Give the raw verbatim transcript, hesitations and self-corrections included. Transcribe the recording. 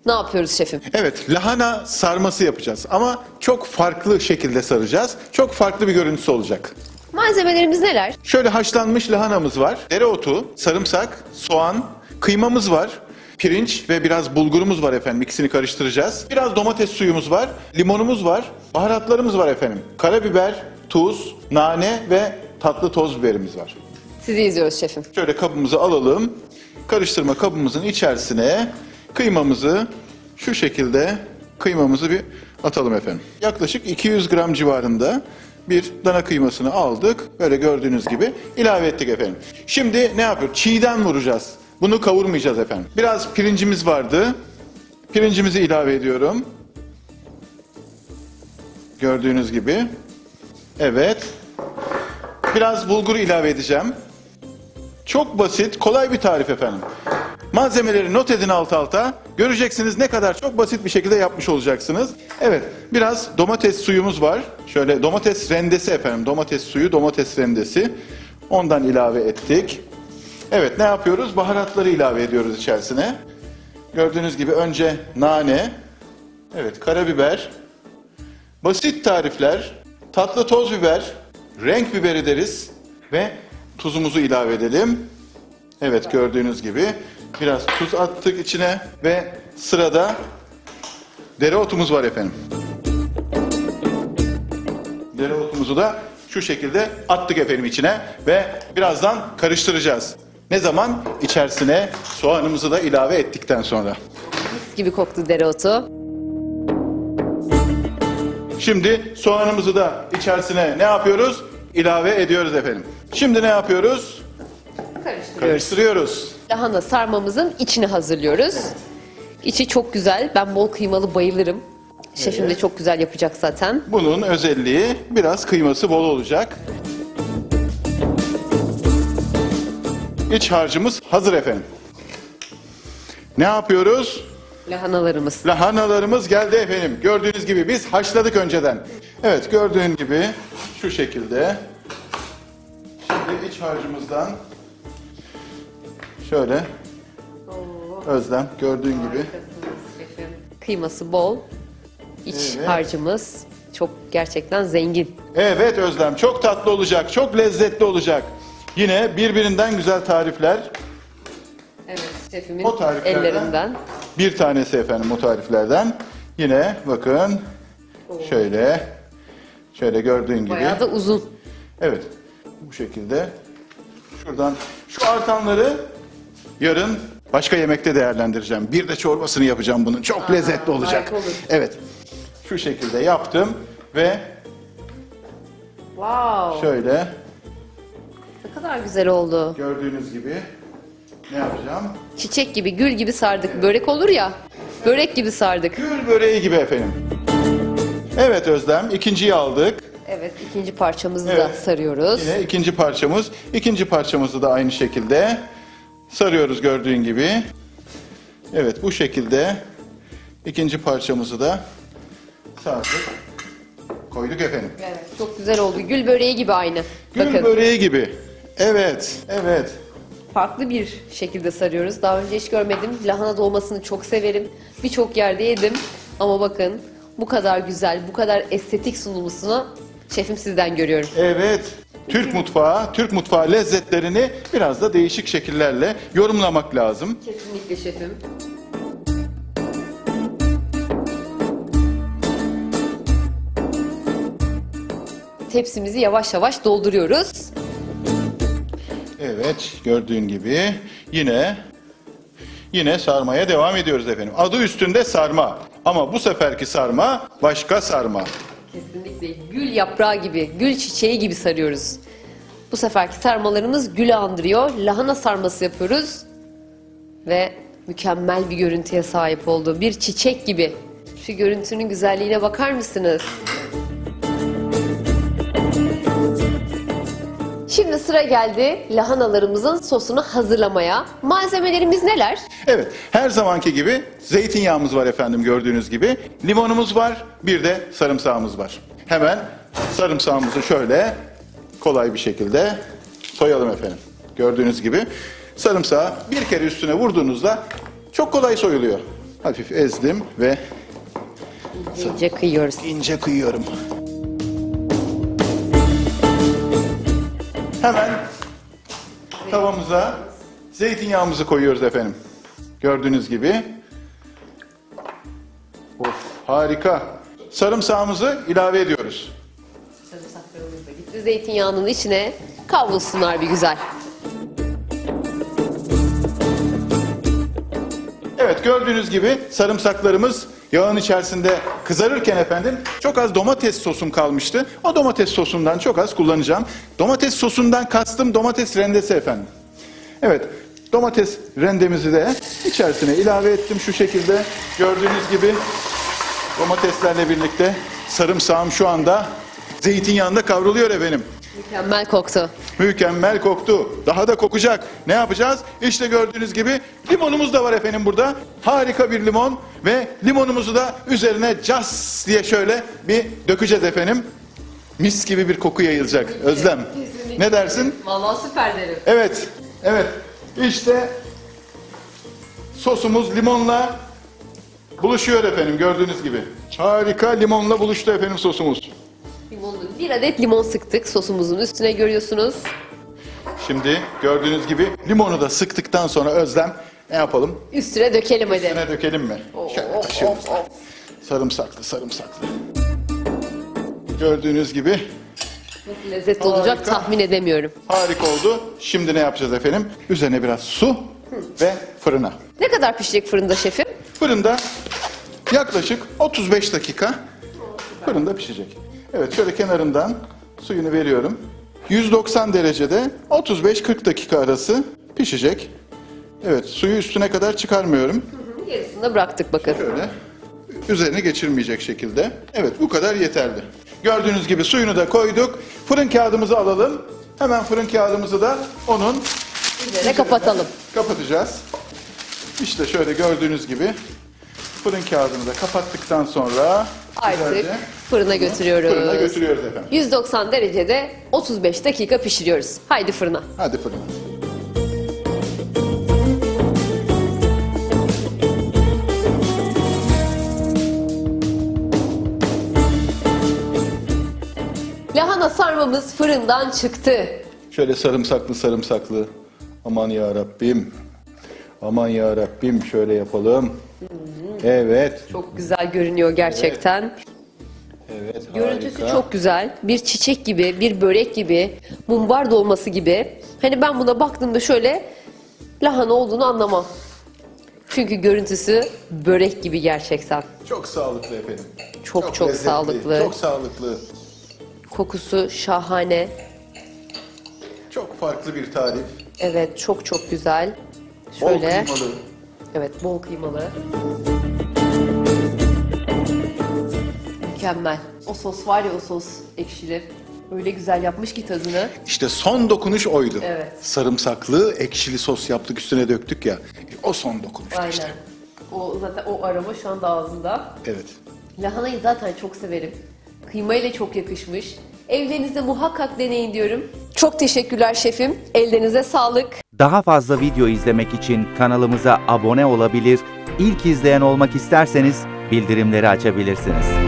Ne yapıyoruz şefim? Evet, lahana sarması yapacağız ama çok farklı şekilde saracağız. Çok farklı bir görüntüsü olacak. Malzemelerimiz neler? Şöyle haşlanmış lahanamız var, dereotu, sarımsak, soğan, kıymamız var, pirinç ve biraz bulgurumuz var efendim. İkisini karıştıracağız. Biraz domates suyumuz var, limonumuz var, baharatlarımız var efendim. Karabiber, tuz, nane ve tatlı toz biberimiz var. Sizi izliyoruz şefim. Şöyle kabımızı alalım. Karıştırma kabımızın içerisine kıymamızı şu şekilde kıymamızı bir atalım efendim. Yaklaşık iki yüz gram civarında bir dana kıymasını aldık. Böyle gördüğünüz gibi ilave ettik efendim. Şimdi ne yapıyoruz? Çiğden vuracağız. Bunu kavurmayacağız efendim. Biraz pirincimiz vardı. Pirincimizi ilave ediyorum. Gördüğünüz gibi. Evet. Biraz bulgur ilave edeceğim. Çok basit, kolay bir tarif efendim. Malzemeleri not edin alt alta. Göreceksiniz ne kadar çok basit bir şekilde yapmış olacaksınız. Evet, biraz domates suyumuz var. Şöyle domates rendesi efendim. Domates suyu, domates rendesi. Ondan ilave ettik. Evet, ne yapıyoruz? Baharatları ilave ediyoruz içerisine. Gördüğünüz gibi önce nane, evet karabiber, basit tarifler, tatlı toz biber, renk biberi deriz ve tuzumuzu ilave edelim. Evet gördüğünüz gibi biraz tuz attık içine ve sırada dereotumuz var efendim. Dereotumuzu da şu şekilde attık efendim içine ve birazdan karıştıracağız. Ne zaman? İçerisine soğanımızı da ilave ettikten sonra. Mis gibi koktu dereotu. Şimdi soğanımızı da içerisine ne yapıyoruz? İlave ediyoruz efendim. Şimdi ne yapıyoruz? Karıştırıyoruz. Karıştırıyoruz. Lahana sarmamızın içini hazırlıyoruz. İçi çok güzel. Ben bol kıymalı bayılırım. Şefim Evet. de çok güzel yapacak zaten. Bunun özelliği biraz kıyması bol olacak. İç harcımız hazır efendim. Ne yapıyoruz? Lahanalarımız. Lahanalarımız geldi efendim. Gördüğünüz gibi biz haşladık önceden. Evet gördüğün gibi şu şekilde. Şimdi iç harcımızdan şöyle Özlem gördüğün gibi. Şefim. Kıyması bol. İç Evet. harcımız çok gerçekten zengin. Evet Özlem çok tatlı olacak, çok lezzetli olacak. Yine birbirinden güzel tarifler. Evet şefimin O tariflerden ellerinden. bir tanesi efendim o tariflerden. Yine bakın şöyle şöyle gördüğün gibi. Bayağı da uzun. Evet bu şekilde. Şuradan şu artanları yarın başka yemekte değerlendireceğim. Bir de çorbasını yapacağım bunun. Çok Aa, lezzetli olacak. harika olur. Evet. Şu şekilde yaptım ve Wow. şöyle Ne kadar güzel oldu. gördüğünüz gibi ne yapacağım? Çiçek gibi, gül gibi sardık. Börek olur ya. Börek gibi sardık. Gül böreği gibi efendim. Evet Özlem ikinciyi aldık. Evet, ikinci parçamızı da Evet. sarıyoruz. Yine ikinci parçamız. İkinci parçamızı da aynı şekilde sarıyoruz gördüğün gibi. Evet bu şekilde ikinci parçamızı da sardık. Koyduk efendim. Evet, çok güzel oldu. Gül böreği gibi aynı. Gül Bakın, böreği gibi. Evet, evet. farklı bir şekilde sarıyoruz. Daha önce hiç görmedim. Lahana dolmasını çok severim. Birçok yerde yedim. Ama bakın bu kadar güzel, bu kadar estetik sunulmasını şefim sizden görüyorum. Evet. Türk mutfağı, Türk mutfağı lezzetlerini biraz da değişik şekillerle yorumlamak lazım. Kesinlikle şefim. Tepsimizi yavaş yavaş dolduruyoruz. Evet, gördüğün gibi yine yine sarmaya devam ediyoruz efendim. Adı üstünde sarma ama bu seferki sarma başka sarma. Kesinlikle gül yaprağı gibi, gül çiçeği gibi sarıyoruz. Bu seferki sarmalarımız gülü andırıyor. Lahana sarması yapıyoruz. Ve mükemmel bir görüntüye sahip oldu. Bir çiçek gibi. Şu görüntünün güzelliğine bakar mısınız? Şimdi sıra geldi lahanalarımızın sosunu hazırlamaya. Malzemelerimiz neler? Evet, her zamanki gibi zeytinyağımız var efendim gördüğünüz gibi. Limonumuz var, bir de sarımsağımız var. Hemen sarımsağımızı şöyle kolay bir şekilde soyalım efendim. Gördüğünüz gibi sarımsağı bir kere üstüne vurduğunuzda çok kolay soyuluyor. hafif ezdim ve İnce kıyıyoruz. ince kıyıyorum. Hemen tavamıza zeytinyağımızı koyuyoruz efendim. Gördüğünüz gibi. Of, harika. Sarımsağımızı ilave ediyoruz. Sarımsaklarımız da gitti. Zeytinyağının içine kavrulsunlar bir güzel. Evet, gördüğünüz gibi sarımsaklarımız yağın içerisinde kızarırken efendim çok az domates sosum kalmıştı. O domates sosundan çok az kullanacağım. Domates sosundan kastım domates rendesi efendim. Evet, domates rendemizi de içerisine ilave ettim şu şekilde. Gördüğünüz gibi domateslerle birlikte sarımsağım şu anda zeytinyağında kavruluyor efendim. Mükemmel koktu. Mükemmel koktu. Daha da kokacak. Ne yapacağız? İşte gördüğünüz gibi limonumuz da var efendim burada. Harika bir limon ve limonumuzu da üzerine cas diye şöyle bir dökeceğiz efendim. Mis gibi bir koku yayılacak. Özlem. Kesinlikle. Ne dersin? Vallahi süper derim. Evet. Evet. İşte sosumuz limonla buluşuyor efendim gördüğünüz gibi. Harika limonla buluştu efendim sosumuz. Limonlu bir adet limon sıktık sosumuzun üstüne görüyorsunuz. Şimdi gördüğünüz gibi limonu da sıktıktan sonra Özlem ne yapalım? Üstüne dökelim hadi. Üstüne dökelim mi? Of, Şöyle of, taşıyoruz. of, of. Sarımsaklı sarımsaklı. Gördüğünüz gibi Nasıl lezzetli olacak Harika. tahmin edemiyorum. harika oldu. Şimdi ne yapacağız efendim? Üzerine biraz su ve fırına. Ne kadar pişecek fırında şefim? Fırında yaklaşık otuz beş dakika fırında pişecek. Evet, şöyle kenarından suyunu veriyorum. yüz doksan derecede otuz beş kırk dakika arası pişecek. Evet, suyu üstüne kadar çıkarmıyorum. Yarısını da bıraktık bakın. Şöyle üzerine geçirmeyecek şekilde. Evet, bu kadar yeterli. Gördüğünüz gibi suyunu da koyduk. Fırın kağıdımızı alalım. Hemen fırın kağıdımızı da onun Üzerine kapatalım. kapatacağız. İşte şöyle gördüğünüz gibi fırın kağıdını da kapattıktan sonra Artık güzelce fırına götürüyoruz. fırına götürüyoruz efendim. yüz doksan derecede otuz beş dakika pişiriyoruz. Haydi fırına. Hadi fırına. Lahana sarmamız fırından çıktı. Şöyle sarımsaklı sarımsaklı. Aman ya Rabbim. Aman ya Rabbim şöyle yapalım. Evet. Çok güzel görünüyor gerçekten. Evet. Görüntüsü harika. çok güzel. Bir çiçek gibi, bir börek gibi, mumbar dolması gibi. Hani ben buna baktığımda şöyle lahana olduğunu anlamam. Çünkü görüntüsü börek gibi gerçekten. Çok sağlıklı efendim. Çok çok lezzetli, sağlıklı. Çok sağlıklı. Kokusu şahane. Çok farklı bir tarif. Evet, çok çok güzel. Bol Şöyle. kıymalı. Evet, bol kıymalı. Mükemmel. O sos var ya, o sos ekşili. Öyle güzel yapmış ki tadını. İşte son dokunuş oydu. Evet. Sarımsaklı, ekşili sos yaptık, üstüne döktük ya. O son dokunuş Aynen. işte. O zaten o aroma şu anda ağzımda. Evet. Lahanayı zaten çok severim. Kıymayla çok yakışmış. Evlerinizde muhakkak deneyin diyorum. Çok teşekkürler şefim. Ellerinize sağlık. Daha fazla video izlemek için kanalımıza abone olabilir, ilk izleyen olmak isterseniz bildirimleri açabilirsiniz.